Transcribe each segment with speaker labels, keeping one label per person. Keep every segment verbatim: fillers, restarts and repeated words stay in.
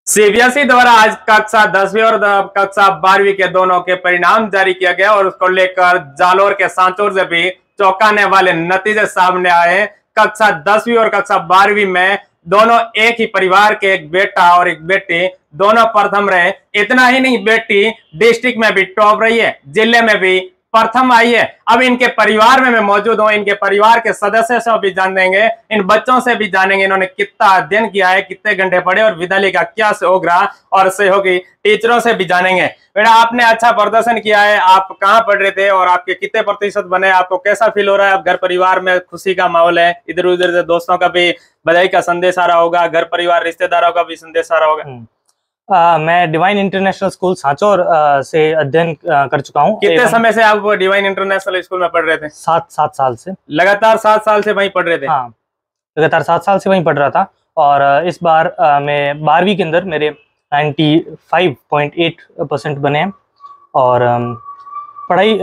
Speaker 1: CBSE द्वारा आज कक्षा दसवीं और कक्षा बारहवीं के दोनों के परिणाम जारी किया गया और उसको लेकर जालोर के सांचौर से भी चौंकाने वाले नतीजे सामने आए। कक्षा दसवीं और कक्षा बारहवीं में दोनों एक ही परिवार के एक बेटा और एक बेटी दोनों प्रथम रहे। इतना ही नहीं, बेटी डिस्ट्रिक्ट में भी टॉप रही है, जिले में भी प्रथम आई है। अब इनके परिवार में मैं मौजूद हूं, इनके परिवार के सदस्य से भी जान देंगे, इन बच्चों से भी जानेंगे इन्होंने कितना अध्ययन किया है, कितने घंटे पढ़े और विद्यालय का क्या सहयोग रहा, और सहयोगी टीचरों से भी जानेंगे। बेटा, आपने अच्छा प्रदर्शन किया है, आप कहाँ पढ़ रहे थे और आपके कितने प्रतिशत बने, आपको कैसा फील हो रहा है? अब घर परिवार में खुशी का माहौल है, इधर उधर से दोस्तों का भी बधाई का संदेश आ रहा होगा, घर परिवार रिश्तेदारों का भी संदेश आ रहा होगा।
Speaker 2: आ, मैं डिवाइन इंटरनेशनल स्कूल सांचौर आ, से अध्ययन कर चुका हूँ।
Speaker 1: कितने समय से आप डिवाइन इंटरनेशनल स्कूल में पढ़ रहे थे?
Speaker 2: सात सात साल से।
Speaker 1: लगातार सात साल से वहीं पढ़ रहे थे?
Speaker 2: हाँ, लगातार सात साल से वहीं पढ़ रहा था। और इस बार आ, मैं बारहवीं के अंदर मेरे पचानवे पॉइंट आठ परसेंट बने हैं। और पढ़ाई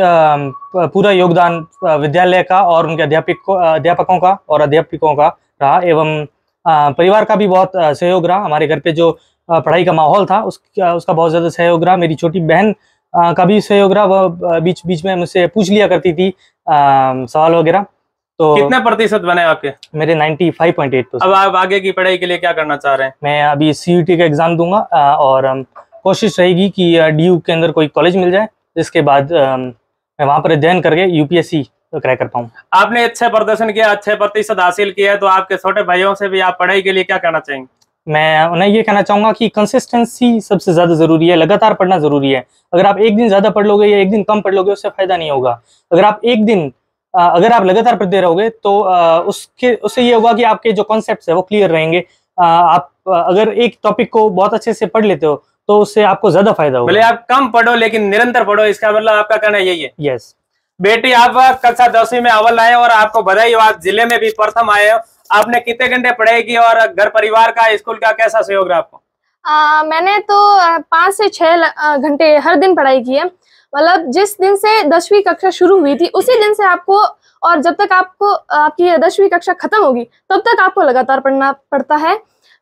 Speaker 2: पूरा योगदान विद्यालय का और उनके अध्यापक अध्यापकों का और अध्यापकों का रहा, एवं परिवार का भी बहुत सहयोग रहा। हमारे घर पे जो पढ़ाई का माहौल था उसका उसका बहुत ज़्यादा सहयोग रहा। मेरी छोटी बहन का भी सहयोग रहा, वह बीच बीच में मुझसे पूछ लिया करती थी आ, सवाल वगैरह। तो
Speaker 1: कितने प्रतिशत बने आपके?
Speaker 2: मेरे पचानवे पॉइंट आठ परसेंट।
Speaker 1: अब आप आगे की पढ़ाई के लिए क्या करना चाह रहे हैं?
Speaker 2: मैं अभी सीयूटी का एग्जाम दूंगा और कोशिश रहेगी कि डीयू के अंदर कोई कॉलेज मिल जाए, जिसके बाद मैं वहाँ पर अध्ययन करके यूपीएससी क्रैक कर पाऊँ।
Speaker 1: आपने अच्छे प्रदर्शन किया, अच्छे प्रतिशत हासिल किया है, तो आपके छोटे भाइयों से भी आप पढ़ाई के लिए क्या कहना चाहेंगे?
Speaker 2: मैं उन्हें ये कहना चाहूँगा कि कंसिस्टेंसी सबसे ज़्यादा ज़रूरी है, लगातार पढ़ना ज़रूरी है। अगर आप एक दिन ज़्यादा पढ़ लोगे या एक दिन कम पढ़ लोगे, उससे फ़ायदा नहीं होगा। अगर आप एक दिन अगर आप लगातार पढ़ते रहोगे तो उसके उससे ये होगा कि आपके जो कॉन्सेप्ट्स है वो क्लियर रहेंगे। आप अगर एक टॉपिक को बहुत अच्छे से पढ़ लेते हो तो उससे आपको ज़्यादा फायदा होगा।
Speaker 1: भले आप कम पढ़ो लेकिन निरंतर पढ़ो, इसका मतलब आपका कहना यही है?
Speaker 2: यस।
Speaker 1: बेटी, आप कक्षा दसवीं में अव्वल आए और आपको बधाई हो, आप जिले में भी प्रथम आए हो। आपने कितने घंटे पढ़ाई की और घर परिवार का, स्कूल का कैसा सहयोग रहा आपको?
Speaker 3: आ, मैंने तो पाँच से छह घंटे हर दिन पढ़ाई की है। मतलब जिस दिन से दसवीं कक्षा शुरू हुई थी उसी दिन से आपको, और जब तक आपको आपकी दसवीं कक्षा खत्म होगी तब तक आपको लगातार पढ़ना पड़ता है।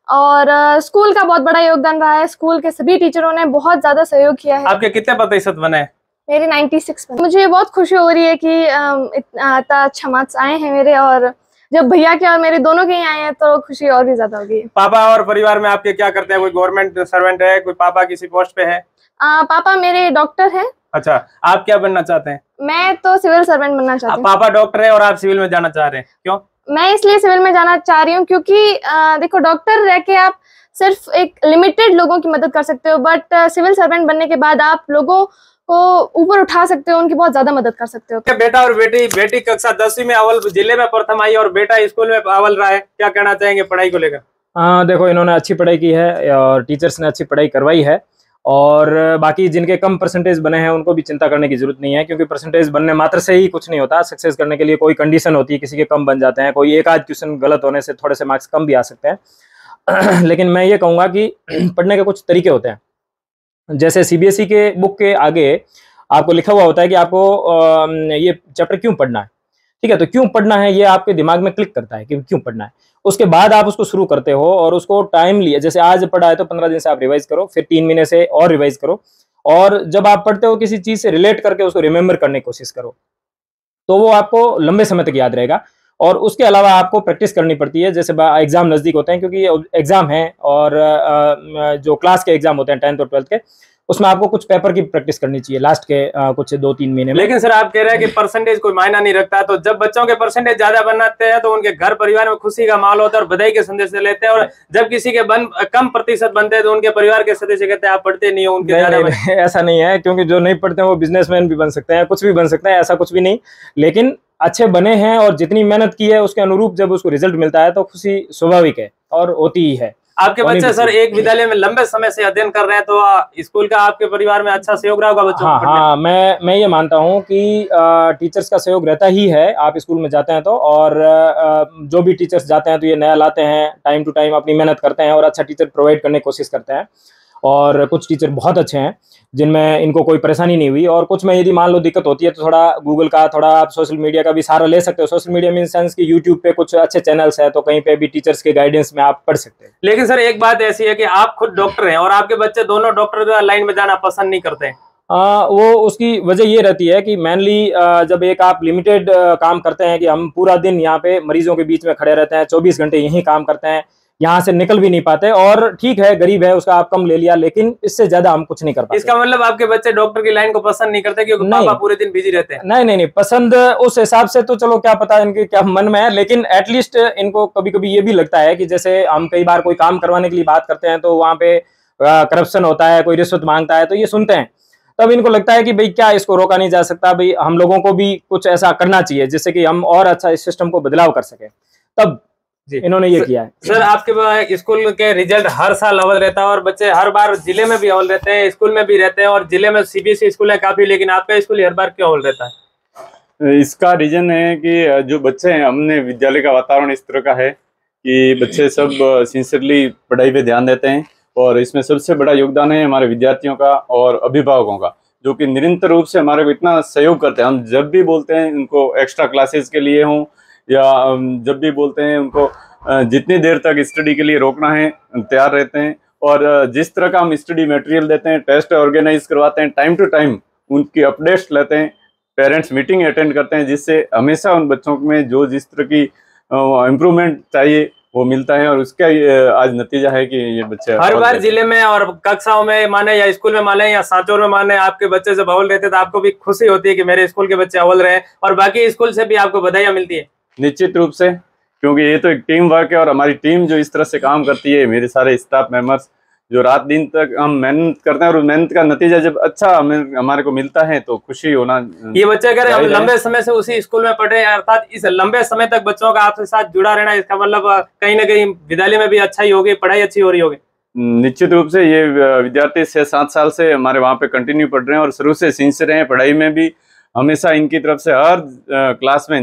Speaker 3: और आ, स्कूल का बहुत बड़ा योगदान रहा है। स्कूल के सभी टीचरों ने बहुत ज्यादा सहयोग किया है।
Speaker 1: आपके कितने प्रतिशत बने?
Speaker 3: मेरे छियानवे। मुझे बहुत खुशी हो रही है कि इतना अच्छा मार्क्स आए हैं मेरे, और जब भैया के और मेरे दोनों के ही आए हैं तो खुशी और भी ज्यादा होगी।
Speaker 1: पापा और परिवार में आपके क्या करते हैं? कोई गवर्नमेंट सर्वेंट है? कोई पापा किसी पोस्ट पे है?
Speaker 3: आ, पापा मेरे डॉक्टर हैं। अच्छा,
Speaker 1: आप क्या बनना चाहते हैं?
Speaker 3: मैं तो सिविल सर्वेंट बनना चाहती हूँ।
Speaker 1: पापा डॉक्टर है और आप सिविल में जाना चाह रहे हैं, क्यों?
Speaker 3: मैं इसलिए सिविल में जाना चाह रही हूँ क्योंकि आ, देखो, डॉक्टर रह के आप सिर्फ एक लिमिटेड लोगों की मदद कर सकते हो, बट सिविल सर्वेंट बनने के बाद आप लोगों को ऊपर उठा सकते हो, उनकी बहुत ज्यादा मदद कर सकते हो।
Speaker 1: बेटा और बेटी, बेटी कक्षा दसवीं में अव्वल जिले में प्रथम आई और बेटा स्कूल में अव्वल रहा है, क्या कहना चाहेंगे पढ़ाई को लेकर?
Speaker 4: हाँ, देखो, इन्होंने अच्छी पढ़ाई की है और टीचर्स ने अच्छी पढ़ाई करवाई है। और बाकी जिनके कम परसेंटेज बने हैं उनको भी चिंता करने की जरूरत नहीं है, क्योंकि परसेंटेज बनने मात्र से ही कुछ नहीं होता। सक्सेस करने के लिए कोई कंडीशन होती है, किसी के कम बन जाते हैं, कोई एक आध क्वेश्चन गलत होने से थोड़े से मार्क्स कम भी आ सकते हैं। लेकिन मैं ये कहूँगा कि पढ़ने के कुछ तरीके होते हैं। जैसे सीबीएसई के बुक के आगे आपको लिखा हुआ होता है कि आपको ये चैप्टर क्यों पढ़ना है, ठीक है? तो क्यों पढ़ना है ये आपके दिमाग में क्लिक करता है कि क्यों पढ़ना है। उसके बाद आप उसको शुरू करते हो और उसको टाइम लिया, जैसे आज पढ़ा है तो पंद्रह दिन से आप रिवाइज करो, फिर तीन महीने से और रिवाइज करो, और जब आप पढ़ते हो किसी चीज से रिलेट करके उसको रिमेम्बर करने की कोशिश करो, तो वो आपको लंबे समय तक याद रहेगा। और उसके अलावा आपको प्रैक्टिस करनी पड़ती है। जैसे एग्जाम नजदीक होते हैं, क्योंकि एग्जाम है और जो क्लास के एग्जाम होते हैं टेंथ और ट्वेल्थ के, उसमें आपको कुछ पेपर की प्रैक्टिस करनी चाहिए लास्ट के आ, कुछ दो तीन महीने में।
Speaker 1: लेकिन सर, आप कह रहे हैं कि परसेंटेज कोई मायना नहीं रखता, तो जब बच्चों के परसेंटेज ज्यादा बनाते हैं तो उनके घर परिवार में खुशी का माहौल होता है और बधाई के संदेश लेते हैं, और जब किसी के बन कम प्रतिशत बनते हैं तो उनके परिवार के सदस्य कहते हैं आप पढ़ते नहीं हो, उनके
Speaker 4: नहीं, नहीं, नहीं, ऐसा नहीं है, क्योंकि जो नहीं पढ़ते हैं वो बिजनेसमैन भी बन सकते हैं, कुछ भी बन सकते हैं, ऐसा कुछ भी नहीं। लेकिन अच्छे बने हैं और जितनी मेहनत की है उसके अनुरूप जब उसको रिजल्ट मिलता है तो खुशी स्वाभाविक है और होती ही है।
Speaker 1: आपके बच्चे सर एक विद्यालय में लंबे समय से अध्ययन कर रहे हैं, तो स्कूल का आपके परिवार में अच्छा सहयोग रहा होगा बच्चों
Speaker 4: हाँ, हाँ, मैं मैं ये मानता हूँ कि टीचर्स का सहयोग रहता ही है। आप स्कूल में जाते हैं तो, और आ, जो भी टीचर्स जाते हैं तो ये नया लाते हैं, टाइम टू टाइम अपनी मेहनत करते हैं और अच्छा टीचर प्रोवाइड करने की कोशिश करते हैं। और कुछ टीचर बहुत अच्छे हैं जिनमें इनको कोई परेशानी नहीं हुई, और कुछ में यदि मान लो दिक्कत होती है तो थोड़ा गूगल का, थोड़ा आप सोशल मीडिया का भी सहारा ले सकते हो। सोशल मीडिया मीन सेंस कि यूट्यूब पे कुछ अच्छे चैनल्स है, तो कहीं पे भी टीचर्स के गाइडेंस में आप पढ़ सकते हैं।
Speaker 1: लेकिन सर एक बात ऐसी है कि आप खुद डॉक्टर हैं और आपके बच्चे दोनों डॉक्टर लाइन में जाना पसंद नहीं करते हैं।
Speaker 4: आ, वो उसकी वजह ये रहती है कि मेनली जब एक आप लिमिटेड काम करते हैं कि हम पूरा दिन यहाँ पे मरीजों के बीच में खड़े रहते हैं, चौबीस घंटे यहीं काम करते हैं, यहाँ से निकल भी नहीं पाते, और ठीक है गरीब है उसका आप कम ले लिया, लेकिन इससे ज्यादा हम कुछ नहीं कर पाते।
Speaker 1: इसका मतलब आपके बच्चे डॉक्टर की लाइन को पसंद नहीं करते क्योंकि पापा पूरे दिन बिजी रहते हैं?
Speaker 4: नहीं नहीं नहीं, पसंद उस हिसाब से तो चलो क्या पता इनके क्या मन में है, लेकिन एटलीस्ट इनको कभी कभी ये भी लगता है कि जैसे हम कई बार कोई काम करवाने के लिए बात करते हैं तो वहाँ पे करप्शन होता है, कोई रिश्वत मांगता है, तो ये सुनते हैं, तब इनको लगता है कि भाई क्या इसको रोका नहीं जा सकता, भाई हम लोगों को भी कुछ ऐसा करना चाहिए जिससे कि हम और अच्छा इस सिस्टम को बदलाव कर सके, तब इन्होंने ये किया है।
Speaker 1: सर आपके स्कूल के रिजल्ट हर साल अव्वल रहता है और बच्चे हर बार जिले में भी अव्वल रहते हैं, स्कूल में भी रहते हैं, और जिले में सीबीएसई स्कूल है काफी, लेकिन आपका स्कूल हर बार क्यों अव्वल रहता है?
Speaker 5: इसका रीजन है कि जो बच्चे हैं, हमने विद्यालय का वातावरण इस तरह का है कि बच्चे सब सिंसियरली पढ़ाई पे ध्यान देते हैं, और इसमें सबसे बड़ा योगदान है हमारे विद्यार्थियों का और अभिभावकों का, जो कि निरंतर रूप से हमारे को इतना सहयोग करते हैं। हम जब भी बोलते हैं उनको एक्स्ट्रा क्लासेस के लिए हों, या जब भी बोलते हैं उनको जितनी देर तक स्टडी के लिए रोकना है तैयार रहते हैं, और जिस तरह का हम स्टडी मटेरियल देते हैं, टेस्ट ऑर्गेनाइज करवाते हैं, टाइम टू टाइम उनकी अपडेट्स लेते हैं, पेरेंट्स मीटिंग अटेंड करते हैं, जिससे हमेशा उन बच्चों में जो जिस तरह की इम्प्रूवमेंट चाहिए वो मिलता है, और उसका आज नतीजा है कि ये बच्चे
Speaker 1: हर बार जिले में और कक्षाओं में माने या स्कूल में माने या सांचौर में माने आपके बच्चे जब अव्वल रहते तो आपको भी खुशी होती है कि मेरे स्कूल के बच्चे अव्वल रहे, और बाकी स्कूल से भी आपको बधाइयां मिलती है?
Speaker 5: निश्चित रूप से, क्योंकि ये तो एक टीम वर्क है, और हमारी टीम जो इस तरह से काम करती है, मेरे सारे स्टाफ मेंबर्स जो रात दिन तक हम मेहनत करते हैं, और मेहनत का नतीजा जब अच्छा हमें हमारे को मिलता है तो खुशी होना।
Speaker 1: ये बच्चे अगर हम लंबे समय से उसी स्कूल में पढ़े, अर्थात इस लंबे समय तक बच्चों का आपके साथ जुड़ा रहना, इसका मतलब कहीं ना कहीं विद्यालय में भी अच्छा ही होगी, पढ़ाई अच्छी हो रही होगी?
Speaker 5: निश्चित रूप से ये विद्यार्थी छह सात साल से हमारे वहाँ पे कंटिन्यू पढ़ रहे हैं, और शुरू से सिंसियर हैं पढ़ाई में भी, हमेशा इनकी तरफ से हर क्लास में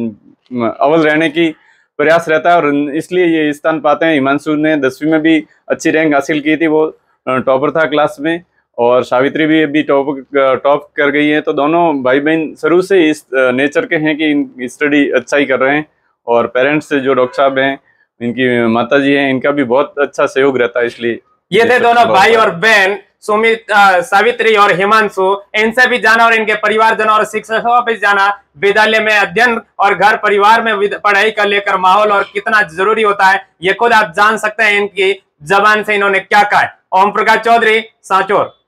Speaker 5: अव्वल रहने की प्रयास रहता है, और इसलिए ये स्थान पाते हैं। हिमांशु ने दसवीं में भी अच्छी रैंक हासिल की थी, वो टॉपर था क्लास में, और सावित्री भी अभी टॉप टॉप कर गई है। तो दोनों भाई बहन शुरू से इस नेचर के हैं कि स्टडी अच्छा ही कर रहे हैं, और पेरेंट्स जो डॉक्टर साहब हैं, इनकी माता जी हैं, इनका भी बहुत अच्छा सहयोग रहता है। इसलिए
Speaker 1: ये थे दोनों भाई और बहन सुमित, सावित्री और हिमांशु। इनसे भी जाना और इनके परिवारजनों और शिक्षकों भी जाना विद्यालय में अध्ययन और घर परिवार में पढ़ाई का लेकर माहौल और कितना जरूरी होता है, ये खुद आप जान सकते हैं इनकी जबान से इन्होंने क्या कहा है। ओम प्रकाश चौधरी, सांचौर।